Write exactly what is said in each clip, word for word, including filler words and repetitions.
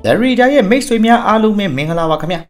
The reader ye makes with me alume mingala kamya.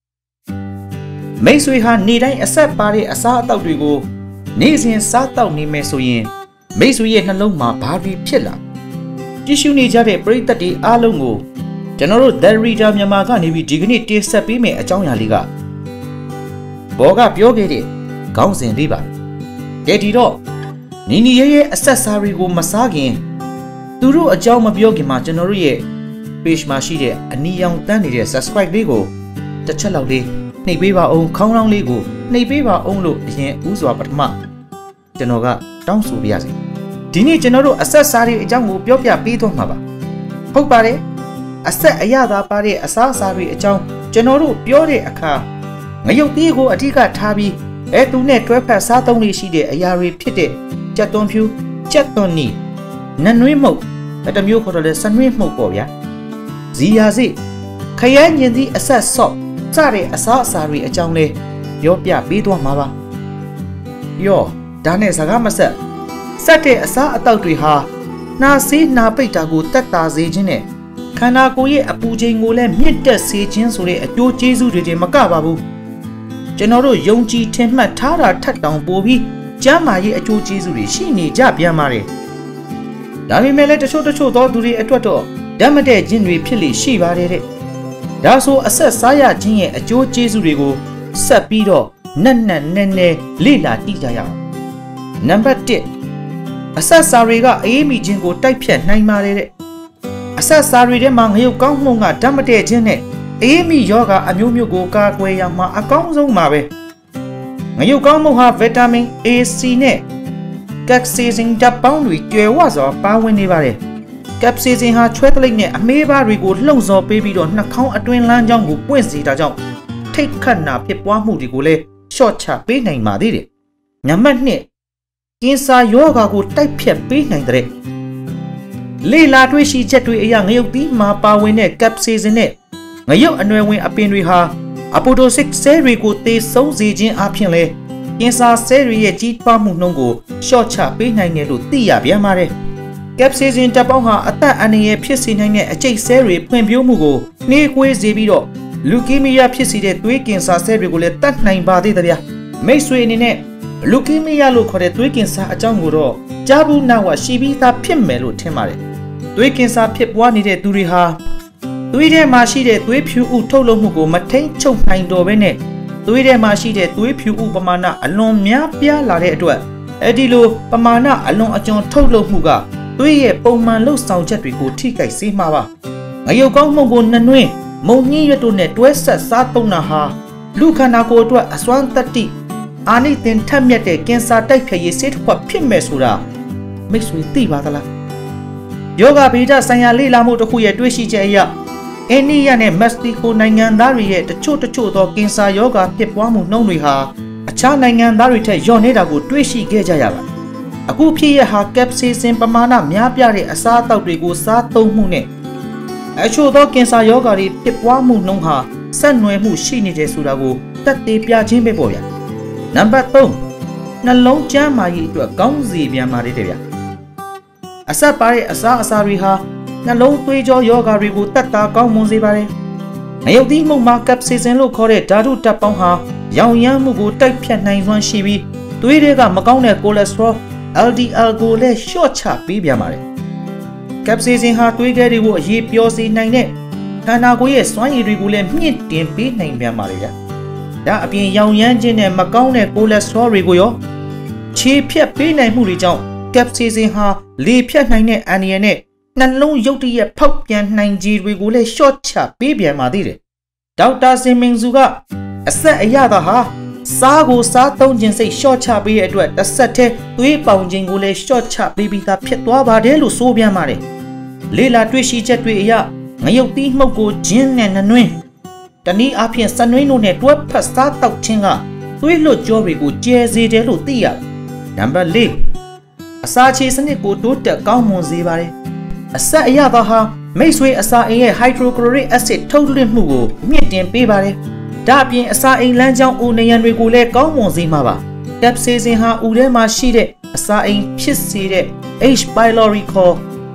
Makes we have need a set party a sat out we go. Nizin sat out ni mesoyin. Makes we yet alone my party pilla. Tissue need a break that the alungo. General the reader Yamagani with dignity sapime a China liga. Boga Biogate, Counts in Riba. Get it all. Nini ye accessory go massaging. Turu a jam of Yogima General. Fish Mashide, a neon dandy subscribe Lego. The Chalaway, Nibiva own Kong Lego, Nibiva own look in Uzwa Patma. Genoga, down Subiazi. Dini General accessory Jango Biopia Pito Maba. Hopare, a set a yada pare a sasari a jam, General Biore a car. Mayo Digo a tiga tabi, Etune Trepa Satonli Shide, a yari pite, Jaton Pew, Jaton knee. None remote, at a muco the sun remote for ya. Ziazi, Kayan Yendi assess sop, Sari a sari a jungle, Yopia Bidwa Mava. Yo, Dane Sagamasa, Sate a sa adultery ha, Na si na pitago tata zine, Kanagoye a pujingole mid the sage sore a do Jesu de Macababu. General Yonji Tenma Tara tut down Bobby, Jamaye a Joe Jesu, she need Jabia Mare. Dami mele to show the show dog to the etuato. Damade Jinri Pili Shiva did it. Daso assess Saya Jin a Joe Jesu Rigo, Sapido, Nana Nene, Lila Tijaya. Number ten. Assess Sariga Amy Jingo type yet nine mare. Assess Sari among you Gonga Damade Jine, Amy Yoga and Yumu Goka Guayama a Gonzo Mare. You Gomo have vitamin A C ne. Capsizing the boundary to was or Bawinivare. Capsizing her twiddling a meba rigo lows or baby don't account a twin land young who Wednesday da jump. Take canna pip one moody gule, short chap be named Madiri. Naman Kinsa yoga go type pip be named it. Lay latwe she jet to a young yogi ma bawine capsizing it. A young annoying up in reha. Apodo six seri go te so zigin up here. Kinsa seri a jeet pamunongo, short chap be named Tia Biamare. Capsizing Taponha at that and a piercing a chase seri when Bumugo, Nique Zibido, Leukemia pierced tweakings are regulate that nine body there. May swing in it. Leukemia look at the tweakings are a janguro. Jabu now a shibita pimmelo temare. Tweakings are pip one in it to reha. Tuide mashide tweep you tolo mugo, matain choke nine do bene. Tuide mashide tweep you upamana alone mia pia lare to it. Edilo pamana along a john tolo muga. Three Bowman low sound jet we go tika see mawa. Ayo go mongo nanwe, Moni to net west Satona ha. Luca go to a swan thirty. Ani then tamyate against our type ye sit what pimmesura. Mixed with tea batala. Yoga Pita Sayali Lamo to Huya Twishi Jaya. Any and a mastico Nangandari the chota chota against our yoga pip wamu no ha. A chan Nangandari Joneda go Twishi Gejayava. A good Pia ha capsizing Pamana, Miapiari, a Sata Rigo Sato Mune. I show Dawkins are yoga, Pip Wamu Nonha, Sanwe Mu Shini de Surago, that de Pia Jimbe Boya. Number two, Nalong Jamai to a Gonzi Via Maridea. A Sapari, a Sa Asariha, Nalong Tujo Yoga Rigo Tata Gomuzi Bare. Ayodimo mark capsizing look or it, Dadu Taponha, Yang Yamugo type Pian nine one Shibi, Tuidega Magone cholesterol. L D L go le short chap be Biamare. Capsizing her twigger wo ye piosi nine. Kanago yes, swine irregular meat and be named Biamaria. That being young Yanjin and Magone cholesterol rigoyo. Cheap yet be named Murijon. Capsizing her leap yet nine and yene. Nan long yoti a pop yan nine G regular short chap be Biamadire. Doubt does him Zuga. A set a yada ha. Sago Sato Jinsay short chap be at what the sate, three pound jingule short chap baby that Pietwa Badelu Sobia Mare. Lila Twishi Jetwea, Mayoti Mogo Jin and Nui. Tani Apian Sanrino network per start out chinga. Three lo jory go jazzy de lutia. Number Lee. Asachi Sanico to the Gaumon Zibare. Asa Yavaha, Maysway Asa a hydrochloric acid totally mugo, meeting Bibare. Dapian Asa in Lanjang Unayan regule Gaumon Zimava. Capsizing her Udema Shide, Asa in Pisside, H. Bylori call.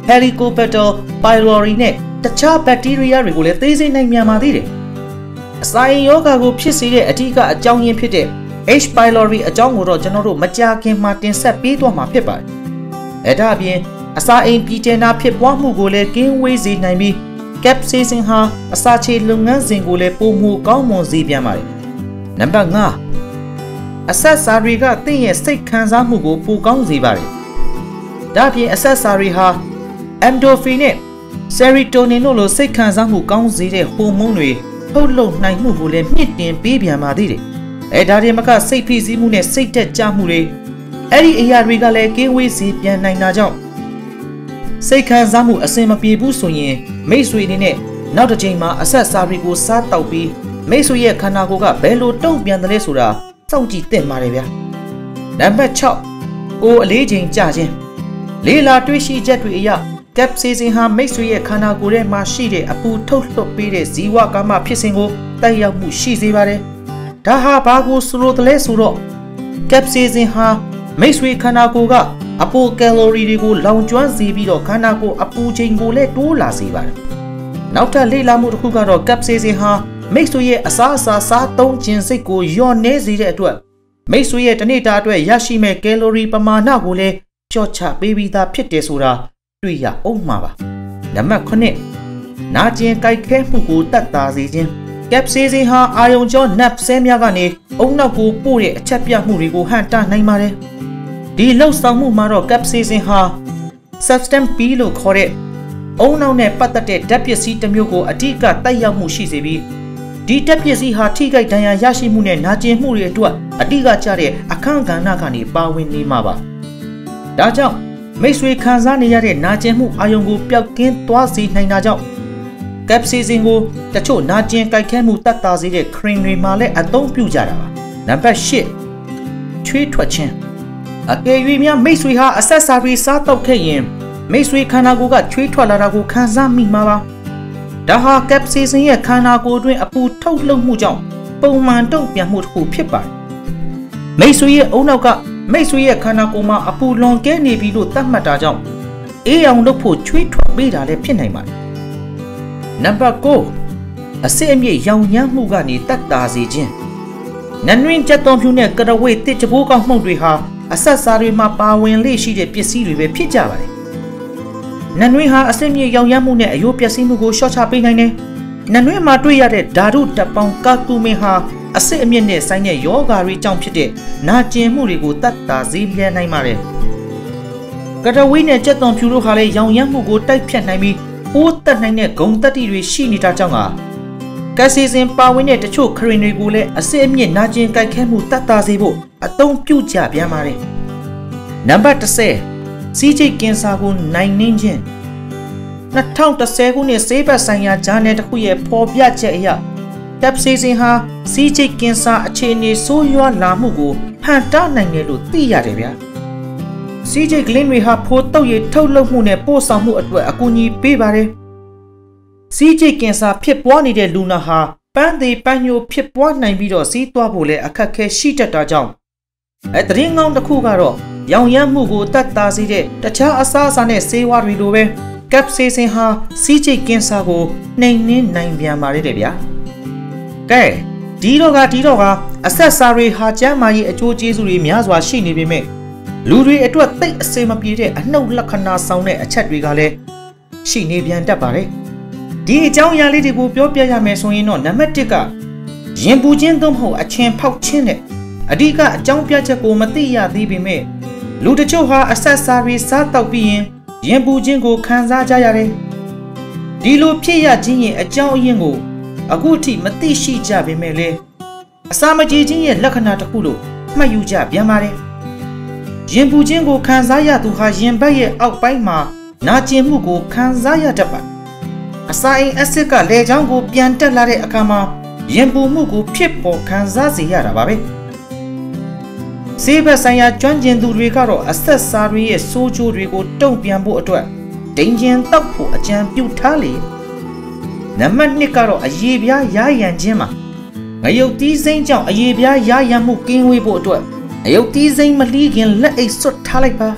Helicobacter pylori နဲ့တခြားဘက်တီးရီးယားတွေကိုလည်းသိသိနိုင်မြန်ပါသေးတယ်အစာအိမ်ယောဂါကိုဖြစ်စေတဲ့အဓိကအကြောင်းရင်းဖြစ်တဲ့ H pylori အကြောင်းကိုတော့ကျွန်တော်တို့မကြာခင်မှာတင်ဆက်ပေးသွားမှာဖြစ်ပါတယ်အဲဒါအပြင်အစာအိမ်ပြည်ကျနာဖြစ်ပွားမှုကိုလည်းကင်းဝေးစေနိုင်ပြီး capsaicin ဟာအစာချေလုပ်ငန်းစဉ်ကိုလည်းပုံမှုကောင်းမွန်စေပြန်ပါတယ်နံပါတ်၅အဆက်စာတွေကသင်ရဲ့စိတ်ခံစားမှုကိုပိုကောင်းစေပါတယ်ဒါ့အပြင်အဆက်စာတွေဟာ endorphin နဲ့ serotonin တို့လိုစိတ်ခံစားမှုကောင်းစေတဲ့ဟော်မုန်းတွေထုတ်လုပ်နိုင်မှုကိုလည်းမြင့်တင်ပေးပြန်ပါသေးတယ်အဲဒါတွေမကစိတ်ဖိစီးမှုနဲ့စိတ်တက်ကြမှုတွေအဲ့ဒီအရာတွေကလည်းကင်းဝေးစေပြန်နိုင်တာကြောင့်စိတ်ခံစားမှုအဆင်မပြေဘူးဆိုရင်မိတ်ဆွေအနေနဲ့နောက်တစ်ချိန်မှာအဆက်စာတွေကိုစားတောက်ပြီးမိတ်ဆွေရဲ့ခန္ဓာကိုယ်ကဘယ်လိုတုံ့ပြန်တယ်လဲဆိုတာစောင့်ကြည့်သင့်ပါတယ်ဗျာနံပါတ်၆ကိုအလေးချိန်ကြခြင်းလေးလာတွေးရှိချက်တွေအရ capsaicin ဟာမိတ်ဆွေရဲ့ခန္ဓာကိုယ်ထဲမှာရှိတဲ့အပူထုတ်လွှတ်ပေးတဲ့ဇီဝကာမဖြစ်စဉ်ကိုတိုက်ရောက်မှုရှိစေပါတယ်ဒါဟာဘာကိုဆိုလိုတယ်လဲဆိုတော့ capsaicin ဟာမိတ်ဆွေခန္ဓာကိုယ်ကအပူကယ်လိုရီတွေကိုလောင်ကျွမ်းစေပြီးတော့ခန္ဓာကိုယ်အပူချိန်ကိုလည်းတိုးလာစေပါတယ်နောက်ထပ်လေ့လာမှုတစ်ခုကတော့ capsaicin ဟာမိတ်ဆွေရဲ့အစားအစာစားသုံးခြင်းစိတ်ကိုလျော့နေစေတဲ့အတွက်မိတ်ဆွေရဲ့တနေ့တာအတွက်ရရှိမဲ့ကယ်လိုရီပမာဏကိုလည်းလျှော့ချပေးပြီးသားဖြစ်တယ်ဆိုတာတွေ့ရအောင်မှာပါနံပါတ်၇နာကျင်ကြိုက်ခဲမှုကိုတတ်တာစေခြင်း capsaicin ဟာအာယုံကြောနပ်ဆဲများကနေအုံနောက်ကိုပို့တဲ့အချက်ပြမှုတွေကိုဟန့်တားနိုင်ပါတယ်ဒီလှုပ်ဆောင်မှုမှာတော့ capsaicin ဟာ substance P လို့ခေါ်တဲ့အုံနောက်နဲ့ပတ်သက်တဲ့ဓာတ်ပစ္စည်းတစ်မျိုးကိုအဓိကတိုက်ရောက်မှုရှိစေပြီးဒီဓာတ်ပစ္စည်းဟာထိခိုက်ဒဏ်ရာရရှိမှုနဲ့နာကျင်မှုတွေအတွက်အဓိကကျတဲ့အခန်းကဏ္ဍကနေပါဝင်နေမှာပါဒါကြောင့်မိတ်ဆွေခံစားနေရတဲ့နာကျင်မှုအာယုံကိုပျောက်ကင်းသွားစေနိုင်တာကြောင့် capsaicin ကိုတချို့နာကျင်ကြိုက်ခဲမှုတတ်တာစေတဲ့ cream တွေမှာလည်းအသုံးပြုကြတာပါနံပါတ်၈ချွေးထွက်ခြင်းအကယ်၍များမိတ်ဆွေဟာအဆက်စာတွေစားတော့ခဲ့ရင်မိတ်ဆွေခန္ဓာကိုယ်ကချွေးထွက်လာတာကိုခံစားမိမှာပါဒါဟာ capsaicin ရဲ့ခန္ဓာကိုယ်တွင်အပူထုတ်လွှတ်မှုကြောင့်ပုံမှန်တုံ့ပြန်မှုတစ်ခုဖြစ်ပါတယ်မိတ်ဆွေရဲ့အုံနောက်ကမိတ်ဆွေရဲ့ခန္ဓာကိုယ်မှာအပူလွန်ကဲနေပြီလို့သတ်မှတ်တာကြောင့်အေးအောင်လုပ်ဖို့ချွေးထွက်ပေးတာလည်းဖြစ်နိုင်ပါတယ်နံပါတ်၉အစစ်အမြစ်ရောင်ရမ်းမှုကနေတတ်တာစေခြင်းနနွင်းကြက်သွန်ဖြူနဲ့ကရဝေးတစ်ချပိုးကောက်မှုတွေဟာအဆက်စာတွေမှာပါဝင်လေ့ရှိတဲ့ပစ္စည်းတွေပဲဖြစ်ကြပါတယ်နနွင်းဟာအစစ်အမြစ်ရောင်ရမ်းမှုနဲ့အယိုးပျက်စီးမှုကိုလျှော့ချပေးနိုင်တယ်နနွင်းမှာတွေ့ရတဲ့ဓာတုတပ်ပေါင်းကာတူမင်ဟာအစစ်အမြစ်နဲ့ဆိုင်တဲ့ယောဂါတွေကြောင့်ဖြစ်တဲ့နာကျင်မှုတွေကိုတတ်တာစေပြန်နိုင်ပါတယ်ကရဝေးနဲ့ကြက်သွန်ဖြူတို့ဟာလည်းရောင်ရမ်းမှုကိုတိုက်ဖြတ်နိုင်ပြီးပိုးတက်နိုင်တဲ့ဂုံတက်တီတွေရှိနေတာကြောင့်ကcapsaicinပါဝင်တဲ့တချို့ခရင်တွေကိုလည်းအစစ်အမြစ်နာကျင်ကြိုက်ခဲမှုတတ်တာစေဖို့အသုံးပြုကြပြန်ပါတယ်နံပါတ်၁၀စီးကျိတ်ကင်ဆာကိုနိုင်နှင်းခြင်း၂၀၁၀ခုနှစ်ဆေးဘက်ဆိုင်ရာဂျာနယ်တစ်ခုရဲ့ဖော်ပြချက်အရ capsaicin ဟာစီးကျိတ်ကင်ဆာအခြေအနေဆိုးရွားလာမှုကိုဟန့်တားနိုင်တယ်လို့သိရတယ်ဗျာစီးကျိတ်ကလင်းတွေဟာဖိုးတုပ်ရည်ထုတ်လုပ်မှုနဲ့ပို့ဆောင်မှုအတွက်အကူအညီပေးပါတယ်စီးကျိတ်ကင်ဆာဖြစ်ပွားနေတဲ့လူနာဟာပန်းသေးပန်းညိုဖြစ်ပွားနိုင်ပြီးတော့စီးသွားဖို့လည်းအခက်အခဲရှိတတ်တာကြောင့်အဲတရင်ကောင်းတစ်ခုကတော့ရောင်ရမ်းမှုကိုတတ်တာစေတဲ့တခြားအစားအစာနဲ့ဆေးဝါးတွေလိုပဲ capsaicin ဟာစီးကျိတ်ကင်ဆာကိုနှိမ်နင်းနိုင်ပြန်ပါလေတဲ့ဗျာကဲဒီတော့ကဒီတော့ကအဆက်စာတွေဟာကျန်းမာရေးအကျိုးကျေးဇူးတွေများစွာရှိနေပေမဲ့လူတွေအတွက်သိအစေမပြေတဲ့အနှုတ်လက္ခဏာဆောင်တဲ့အချက်တွေကလည်းရှိနေပြန်တတ်ပါတယ်ဒီအကြောင်းအရာလေးတွေကိုပြောပြရမယ်ဆိုရင်တော့နံပါတ်၁ကရင်ပူခြင်းသို့မဟုတ်အချင်ဖောက်ခြင်းနဲ့အဓိကအကြောင်းပြချက်ကိုမသိရသေးပေမဲ့လူတချို့ဟာအဆက်စာတွေစားတောက်ပြီးရင်ရင်ပူခြင်းကိုခံစားကြရတယ်ဒီလိုဖြစ်ရခြင်းရဲ့အကြောင်းအရင်းကိုအခုထိမသိရှိကြပေမဲ့လေအစာမကြေခြင်းရဲ့လက္ခဏာတစ်ခုလို့မှတ်ယူကြပြန်ပါတယ်ရင်ပူခြင်းကိုခံစားရသူဟာရင်ဘတ်ရဲ့အောက်ပိုင်းမှာနာကျင်မှုကိုခံစားရတတ်ပါအစာအိမ်အက်ဆစ်ကလေချောင်းကိုပြန်တက်လာတဲ့အခါမှာရင်ပူမှုကိုဖြစ်ပေါ်ခံစားစေရတာပါပဲဆေးဘက်ဆိုင်ရာကျွမ်းကျင်သူတွေကတော့အဆက်စာတွေရဲ့ဆိုးကျိုးတွေကိုတုံ့ပြန်ဖို့အတွက်ဒိန်ကျင်တောက်ဖို့အကြံပြုထားလေနံပါတ်၂ကတော့အရေပြားယားယံခြင်းမှာငရုတ်သီးစိမ့်ကြောင့်အရေပြားယားယံမှုကင်းဝေးဖို့အတွက်ငရုတ်သီးစိမ့်မလှီးခင်လက်အိတ်စွတ်ထားလိုက်ပါ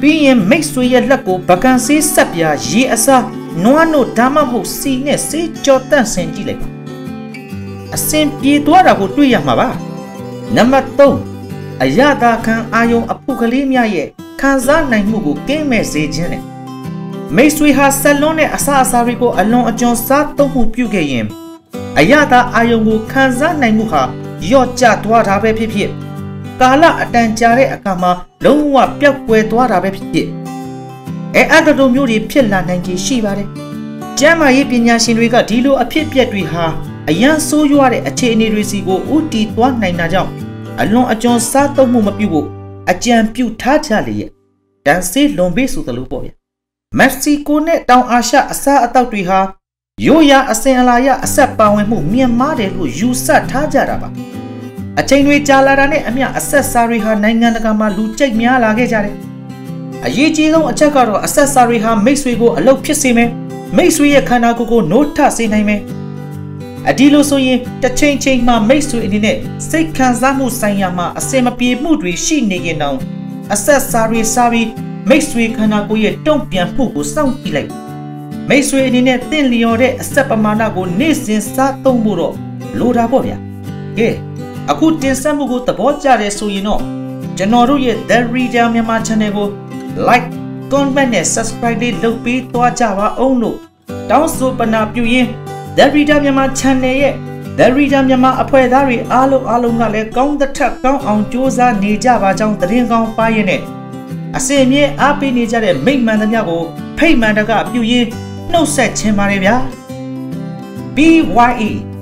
ပြီးရင်မိတ်ဆွေရဲ့လက်ကိုဗကန်ဆေးဆက်ပြရေအစားနွားနို့ဒါမှမဟုတ်စီနဲ့ဆေးကြောတန့်ဆင်ကြည့်လိုက်ပါအစင်ပြေသွားတာကိုတွေ့ရမှာပါနံပါတ်သုံးအရသာခံအာယုံအဖုကလေးများရဲ့ခံစားနိုင်မှုကိုကင်းမဲ့စေခြင်းနဲ့မိတ်ဆွေဟာဆက်လွန်းတဲ့အစာအစာတွေကိုအလွန်အကျွံစားသုံးမှုပြုခဲ့ရင်အရသာအာယုံကိုခံစားနိုင်မှုဟာရော့ကျသွားတာပဲဖြစ်ဖြစ်ကာလအတန်ကြာတဲ့အခါမှာလုံးဝပျောက်ကွယ်သွားတာပဲဖြစ်ဖြစ်အဲအတတို့မျိုးတွေဖြစ်လာနိုင်ခြင်းရှိပါတယ်ကျမ်းမာရေးပညာရှင်တွေကဒီလိုအဖြစ်အပျက်တွေဟာအရန်ဆိုးရွားတဲ့အခြေအနေတွေစီကိုဥတီသွားနိုင်တာကြောင့်အလွန်အကျွံစားသုံးမှုမပြုဖို့အကြံပြုထားကြလေရဲ့တန်ဆေးလွန်ပေးဆိုသလိုပေါ့ဗျာမက္ကဆီကိုနဲ့တောင်အာရှအစားအသောက်တွေဟာရိုးရာအစဉ်အလာရအဆက်ပါဝင်မှုမြင့်မားတယ်လို့ယူဆထားကြတာပါအချိန်တွေကြာလာတာနဲ့အမျှအဆက်စားတွေဟာနိုင်ငံတကာမှာလူကြိတ်များလာခဲ့ကြတယ်အရေးကြီးဆုံးအချက်ကတော့အဆက်စားတွေဟာမိတ်ဆွေကိုအလုပ်ဖြစ်စေမယ်မိတ်ဆွေရဲ့ခန္ဓာကိုယ်ကိုနိုးထစေနိုင်မယ်အဒီလိုဆိုရင်တစ်ချိန်ချိန်မှာမိတ်ဆွေအနေနဲ့စိတ်ခံစားမှုဆိုင်ရာမှာအစင်မပြေမှုတွေရှိနေရင်တောင်အဆက်စားတွေစားပြီးမိတ်ဆွေခန္ဓာကိုယ်ရဲ့တုံ့ပြန်မှုကိုစောင့်ကြည့်လိုက်မိတ်ဆွေအနေနဲ့တင့်လျော်တဲ့အဆက်ပမာဏကိုနေ့စဉ်စားသုံးဖို့တော့လိုတာပေါ့ဗျာကဲအခုတင်ဆက်မှုကိုသဘောကျတယ်ဆိုရင်တော့ကျွန်တော်တို့ရဲ့ The Reader မြန်မာ Channel ကို Like Comment နဲ့ Subscribe လေးလုပ်ပေးသွားကြပါအောင်လို့တောင်းဆိုပနာပြုရင်း The Reader မြန်မာ Channel ရဲ့ The Reader မြန်မာအဖွဲ့သားတွေအားလုံးအားလုံးကလည်းကောင်းတဲ့ထက်ကောင်းအောင်ကြိုးစားနေကြပါကြောင်းသတင်းကောင်းပါရင်းနဲ့အစင်မြဲအားပေးနေကြတဲ့မိတ်မှန်သမျှကိုဖိတ်မှန်တကပြုရင်းနှုတ်ဆက်ခြင်းပါတယ်ဗျာ B Y E